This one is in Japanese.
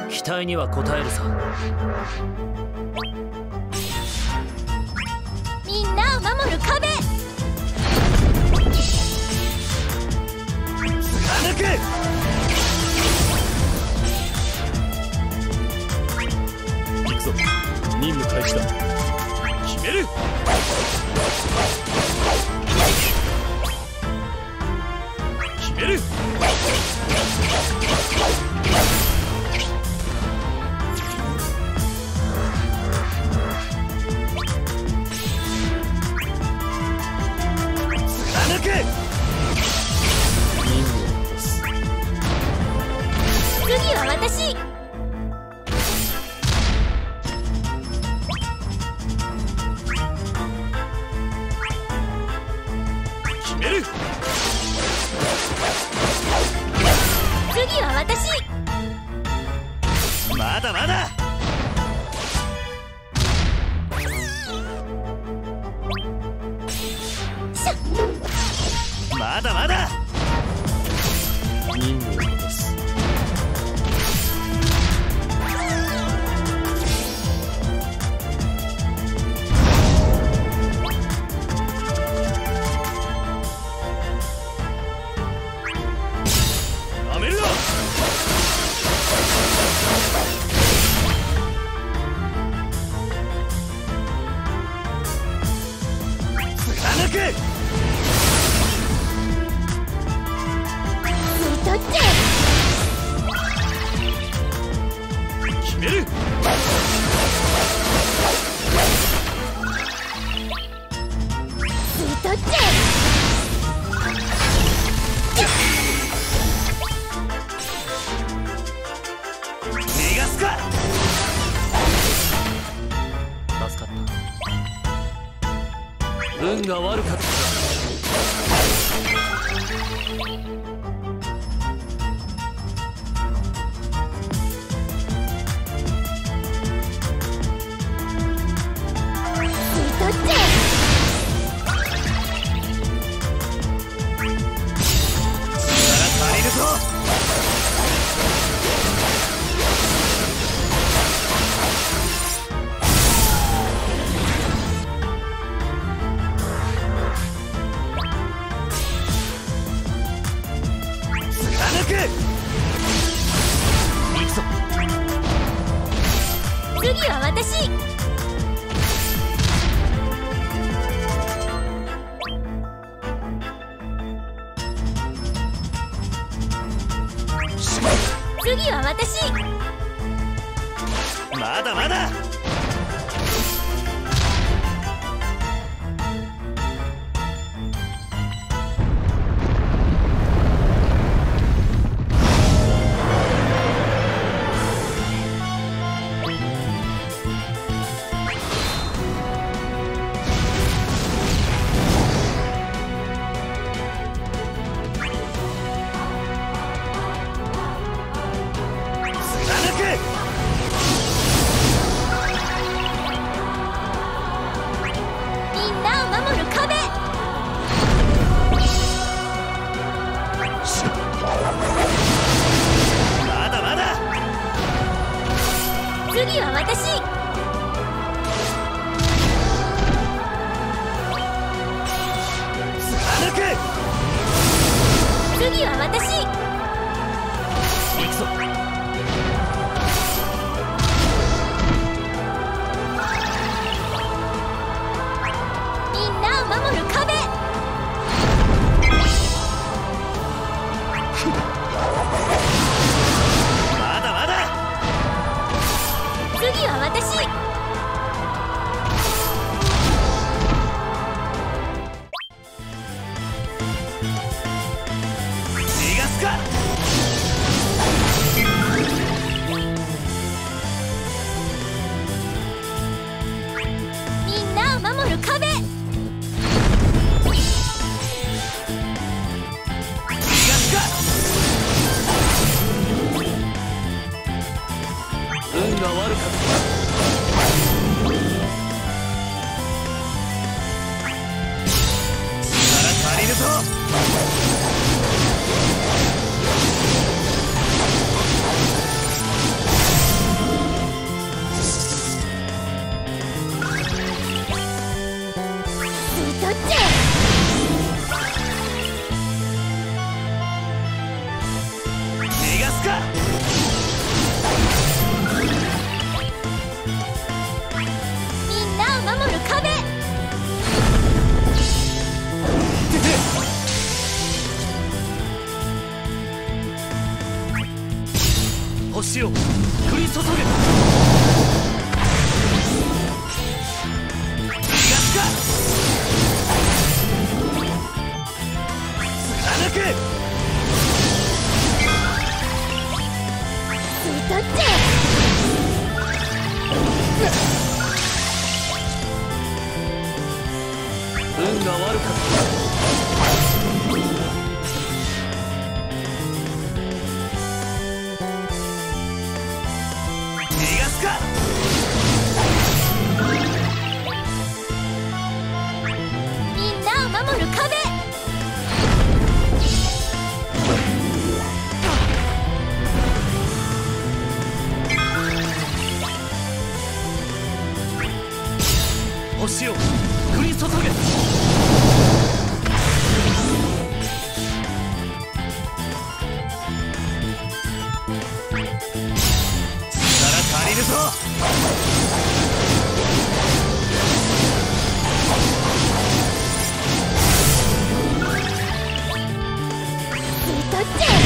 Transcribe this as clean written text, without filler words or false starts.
期待には応えるさ。 みんなを守る壁。 貫く。行くぞ。任務開始だ。決める。決める。貫く。任務を落とす。 次は私。 決める。 次は私。 まだまだ。まだまだ。任務を落とす。やめるな。貫く。 取って決める。 取って逃がすか。助かった。運が悪かった。 取って足りるぞ。貫く。行くぞ。 次は私。次は私。 まだまだ。 みんなを守る壁。 まだまだ。 次は私。 貫く。 次は私。 行くぞ。 みんなを守る壁。 まだまだ。 次は私。 逃がすか。 みんなを守る壁。 逃がすか。 星を降り注げ。逃がすか。貫く。 吸い取って。 運が悪かった。逃がすか。 みんなを守る壁。 星を降り注げ。力借りるぞ。 吸い取って。